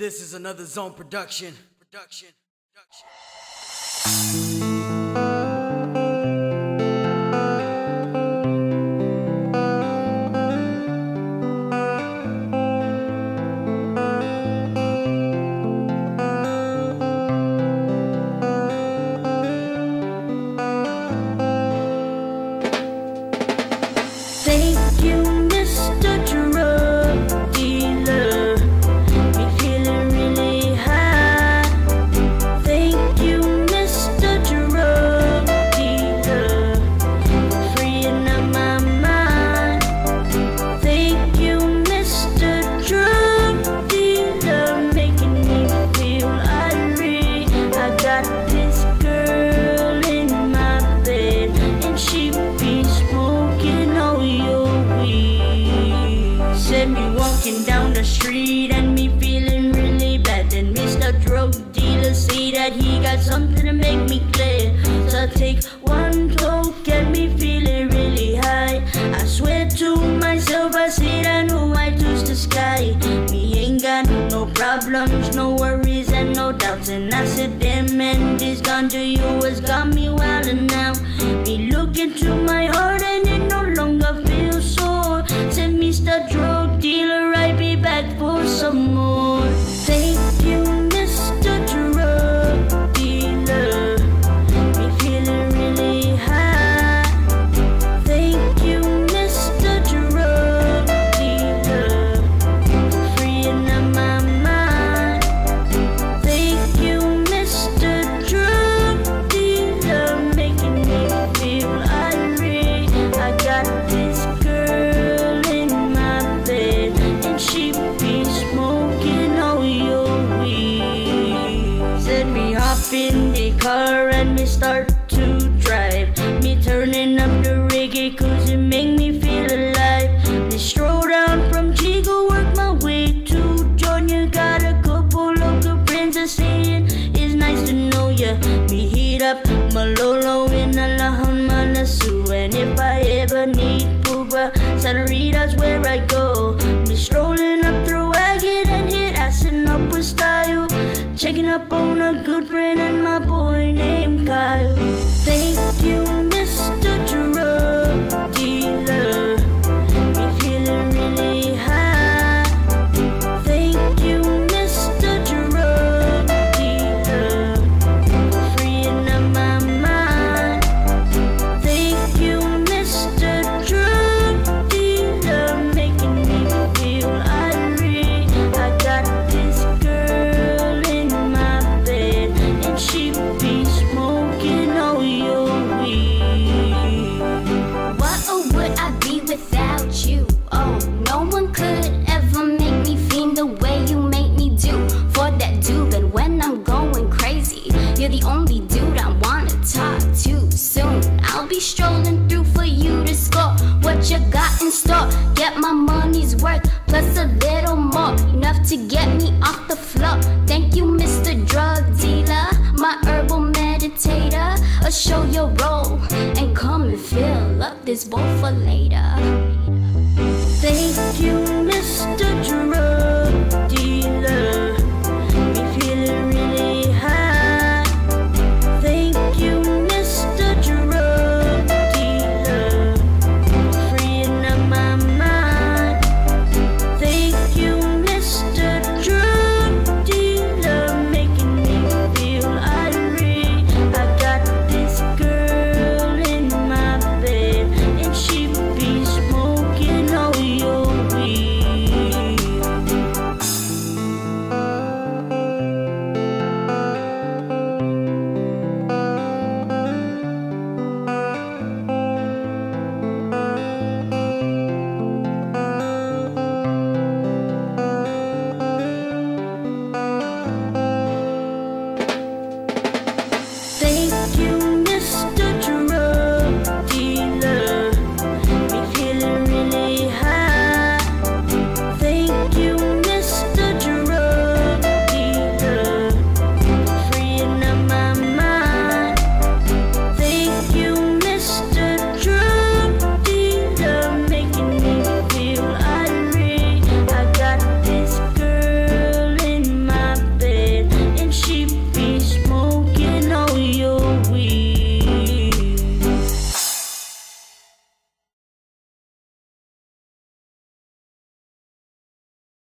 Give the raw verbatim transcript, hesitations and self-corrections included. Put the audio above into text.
This is another Zone production. Production. Production. Thank you, Mister Drug Dealer. Me feeling really high. Thank you, Mister Drug Dealer, freeing up my mind. Thank you, Mister Drug Dealer, making me feel irate. I got this girl in my bed, and she be smoking all your weed. Said me walking down the street and me feeling really bad. Then Mister Drug Dealer say that he got something to make me glad. So I take one toke and me feeling really high. I swear to myself, I said I know I touch the sky. Me ain't got no problems, no worries and no doubts. And I said, damn man, this ganja you has got me wildin' now. Me look into my heart and it no longer feels sore. Said Mister Drug Dealer, I'll be back for some more. Thank you, Mister Drug Dealer. Me feeling really high. Thank you, Mister Drug Dealer, freeing up my mind. Thank you, Mister Drug Dealer, making me feel irate. I got this girl in my bed, and she be smoking all your weed. Said me hop in the car and me start to drive. Me turning up the reggae cause it make me feel alive. Me stroll down from Chico, work my way to Georgia. Got a couple local friends that saying it's nice to know ya. Me heat up Malolo in Alahon Malasu. And if I ever need Puba, Santa Rita's where I go. Me strolling up through Wagon and hit acid up with style. Checking up on a good friend and my boy named Kyle. Thank you, Mister Drug Dealer. Me feeling really high. Thank you, Mister Drug Dealer, freeing up my mind. Thank you, Mister Drug Dealer, making me feel irate. I got this girl in my bed, and she be smoking all your weed. What or would I be without you? Oh, no one could ever make me feel the way you make me do. For that dude, and when I'm going crazy, you're the only dude I wanna talk to. Soon I'll be strolling through for you to score what you got in store. Get my money's worth plus a little more, enough to get me off the floor. Thank you, Mister Drug Dealer, my herbal meditator. I'll show your role and come and fill up this bowl for later. Thank you, Mister